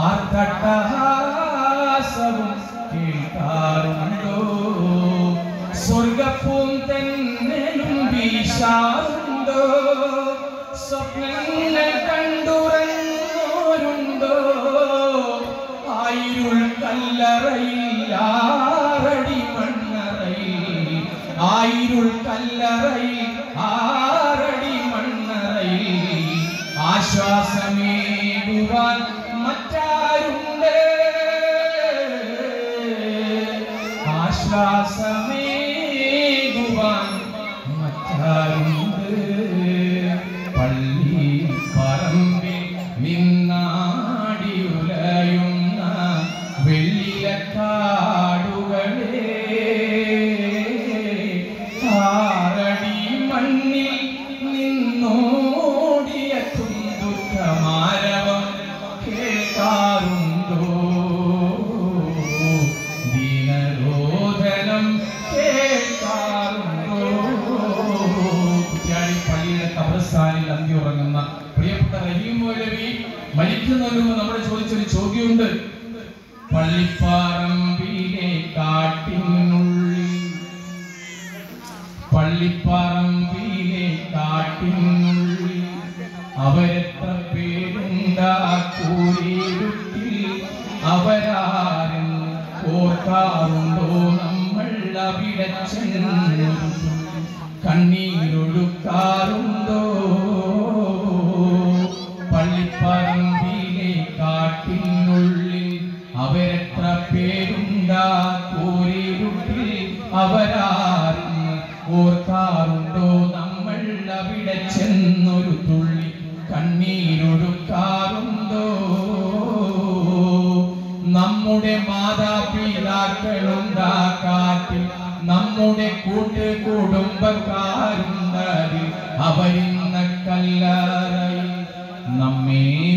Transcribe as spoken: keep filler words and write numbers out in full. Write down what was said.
ആർത്തട്ടഹാസവും കേൾക്കാറുണ്ടോ? സ്വർഗപ്പൂന്തന്നലും വീശാറുണ്ടോ? സ്വപ്നങ്ങൾ കണ്ടുറങ്ങോരുണ്ടോ? ആയിരുൾ കല്ലറയിൽ ആറടി മണ്ണറയിൽ, ആയിരുൾ കല്ലറയിൽ ആറടി മണ്ണറയിൽ ആശ്വാസമേകുവാൻ മറ്റാരുണ്ട്? ആശ്വാസമേകുവാൻ മറ്റാരുണ്ട്? പള്ളി പറമ്പിൽ നിന്നാടി ഉലയുന്ന വെള്ളിലക്കാടുകളെ, ആറടി മണ്ണിൽ നിന്നോടിയെത്തും ദുഃഖമാരവം കേൾക്കാറുണ്ടോ? ദീനരോധനം കേൾക്കാറുണ്ടോ? കുറ്റ്യാടി പള്ളിയുടെ ഖബർസ്ഥാനിൽ അന്തി ഉറങ്ങുന്ന പ്രിയപ്പെട്ട റഹീം മൗലവി മരിക്കുന്നതിന് മുമ്പ് നമ്മൾ ചോദിച്ചൊരു ചോദ്യമുണ്ട്. പള്ളിപ്പറമ്പിലെ കാട്ടിനുള്ളിൽ, പള്ളിപ്പറമ്പിലെ കാട്ടിനുള്ളിൽ അവരെത്ര പേരുണ്ടാ കൂരിരുട്ടിൽ, അവരാരെന്ന് ഓർക്കാറുണ്ടോ? നമ്മൾ അവിടെ ചെന്നു കണ്ണീരൊഴുക്കാറുണ്ടോ? പള്ളിപ്പറമ്പിലെ കാട്ടിനുള്ളിൽ അവരെത്ര പേരുണ്ടാ കൂരിരുട്ടിൽ, അവരാരെന്ന് ഓർക്കാറുണ്ടോ? നമ്മൾ അവിടെ ചെന്നൊരു തുള്ളി കണ്ണീരൊഴുക്കാറുണ്ടോ? നമ്മുടെ മാതാപിതാക്കളുണ്ടാ കാട്ടിൽ, നമ്മുടെ കൂട്ട് കുടുംബക്കാരുണ്ടതിൽ, അവരിന്ന കല്ലറയിൽ നമ്മെ